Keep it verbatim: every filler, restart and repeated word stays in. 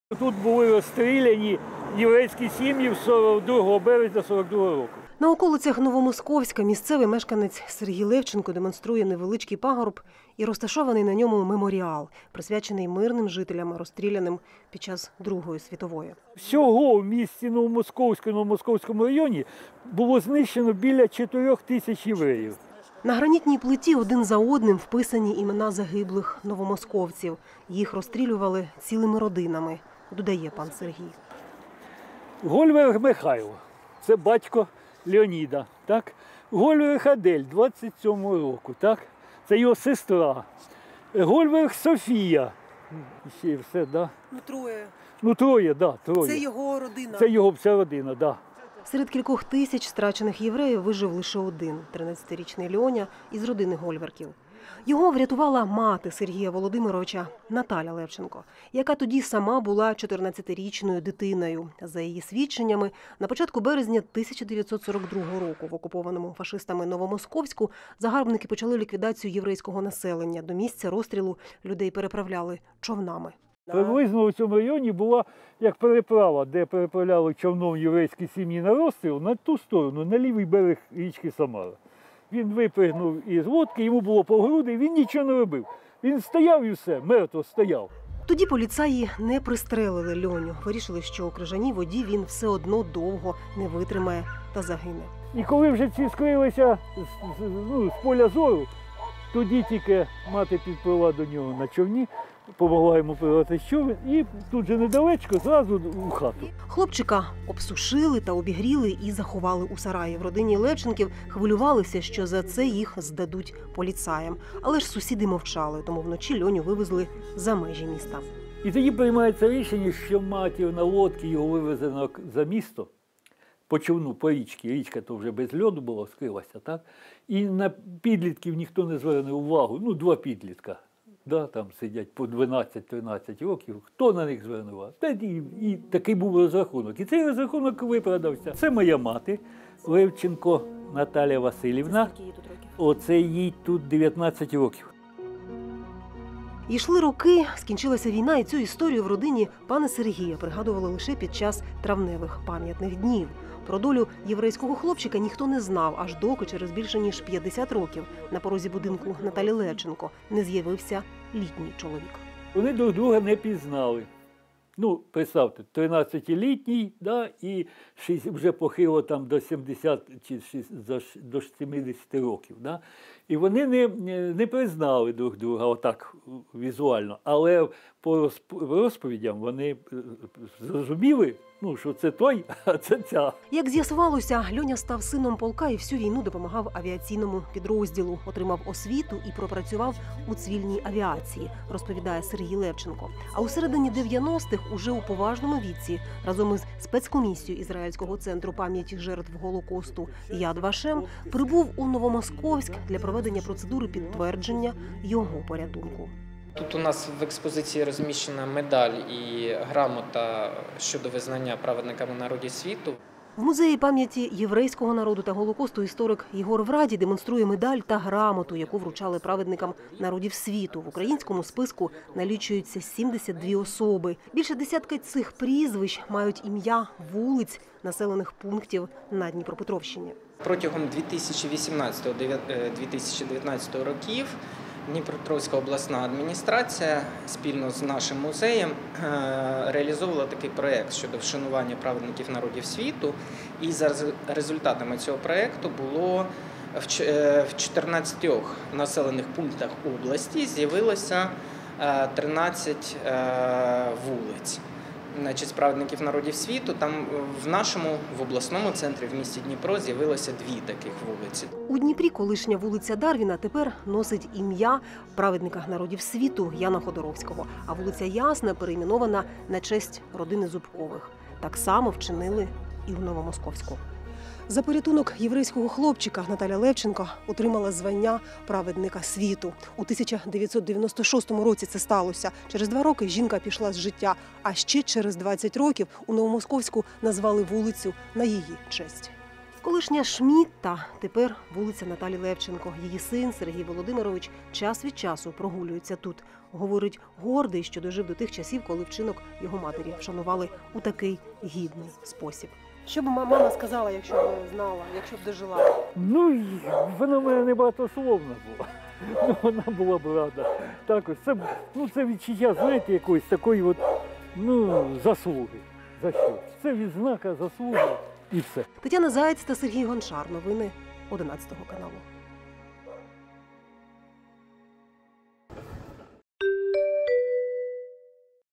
Тут були розстріляні єврейські сім'ї другого березня сорок другого року. На околицях Новомосковська місцевий мешканець Сергій Левченко демонструє невеличкий пагорб і розташований на ньому меморіал, присвячений мирним жителям, розстріляним під час Другої світової. Всього в місті Новомосковську, Новомосковському районі було знищено біля чотирьох тисяч євреїв. На гранітній плиті один за одним вписані імена загиблих новомосковців. Їх розстрілювали цілими родинами, додає пан Сергій. Гольверг Михайло – це батько Леоніда. Так? Гольверг Адель – двадцять сьомого року. Так? Це його сестра. Гольверг Софія. Ще все, да? Ну, троє. Ну, троє, да, троє. Це його родина. Це його вся родина, да. Серед кількох тисяч страчених євреїв вижив лише один – тринадцятирічний Льоня із родини Гольверків. Його врятувала мати Сергія Володимировича Наталя Левченко, яка тоді сама була чотирнадцятирічною дитиною. За її свідченнями, на початку березня тисяча дев'ятсот сорок другого року в окупованому фашистами Новомосковську загарбники почали ліквідацію єврейського населення. До місця розстрілу людей переправляли човнами. Приблизно у цьому районі була як переправа, де переправляли човном єврейські сім'ї на розстріл, на ту сторону, на лівий берег річки Самара. Він випригнув із лодки, йому було по груди, він нічого не робив. Він стояв і все, мертво стояв. Тоді поліцаї не пристрелили Льоню. Вирішили, що у крижаній воді він все одно довго не витримає та загине. І коли вже ці скрилися з, ну, з поля зору, тоді тільки мати підплила до нього на човні, допомогла йому пригати човен і тут же недалечко зразу у хату. Хлопчика обсушили та обігріли і заховали у сараї. В родині Левченків хвилювалися, що за це їх здадуть поліцаям. Але ж сусіди мовчали, тому вночі Льоню вивезли за межі міста. І тоді приймається рішення, що матір на лодці його вивезено за місто, по човну, по річці. Річка то вже без льоду була, скрилася, так? І на підлітків ніхто не звернув увагу, ну, два підлітка. Да, там сидять по дванадцять-тринадцять років, хто на них звернув? Та і, і такий був розрахунок. І цей розрахунок виправдався. Це моя мати, Левченко Наталя Васильівна. Оце їй тут дев'ятнадцять років. Йшли роки, скінчилася війна, і цю історію в родині пана Сергія пригадували лише під час травневих пам'ятних днів. Про долю єврейського хлопчика ніхто не знав, аж доки через більше ніж п'ятдесят років на порозі будинку Наталі Левченко не з'явився літній чоловік. Вони друг друга не пізнали. Ну, представте, тринадцятилітній, да, і вже похило там до сімдесят чи до сімдесят років. Да. І вони не, не признали друг друга отак візуально, але по розповідям вони зрозуміли, ну, що це той, а це ця. Як з'ясувалося, Льоня став сином полка і всю війну допомагав авіаційному підрозділу, отримав освіту і пропрацював у цивільній авіації, розповідає Сергій Левченко. А у середині дев'яностих, уже у поважному віці, разом із спецкомісією Ізраїльського центру пам'яті жертв Голокосту Яд Вашем, прибув у Новомосковськ для проведення процедури підтвердження його порятунку. Тут у нас в експозиції розміщена медаль і грамота щодо визнання праведниками народів світу. В музеї пам'яті єврейського народу та Голокосту історик Єгор Враді демонструє медаль та грамоту, яку вручали праведникам народів світу. В українському списку налічуються сімдесят дві особи. Більше десятка цих прізвищ мають ім'я вулиць, населених пунктів на Дніпропетровщині. Протягом дві тисячі вісімнадцятого - дві тисячі дев'ятнадцятого років Дніпропетровська обласна адміністрація спільно з нашим музеєм реалізовувала такий проєкт щодо вшанування праведників народів світу. І за результатами цього проєкту було в чотирнадцяти населених пунктах області з'явилося тринадцять вулиць. Значить, з праведників народів світу, там в нашому, в обласному центрі, в місті Дніпро, з'явилося дві таких вулиці. У Дніпрі колишня вулиця Дарвіна тепер носить ім'я праведника народів світу Яна Ходоровського, а вулиця Ясна перейменована на честь родини Зубкових. Так само вчинили і в Новомосковську. За порятунок єврейського хлопчика Наталя Левченко отримала звання праведника світу. У тисяча дев'ятсот дев'яносто шостому році це сталося. Через два роки жінка пішла з життя, а ще через двадцять років у Новомосковську назвали вулицю на її честь. Колишня Шмітта, тепер вулиця Наталі Левченко. Її син Сергій Володимирович час від часу прогулюється тут Говорить, гордий, що дожив до тих часів, коли вчинок його матері вшанували у такий гідний спосіб. Що б мама сказала, якщо б знала, якщо б дожила? Ну, й вона в мене не багатословна була. Ну, вона була б рада. Так ось, це, ну, це відчуття, знаєте, якоїсь такої от, ну, заслуги. За що? Це відзнака, заслуги і все. Тетяна Заєць та Сергій Гончар. Новини одинадцятого каналу.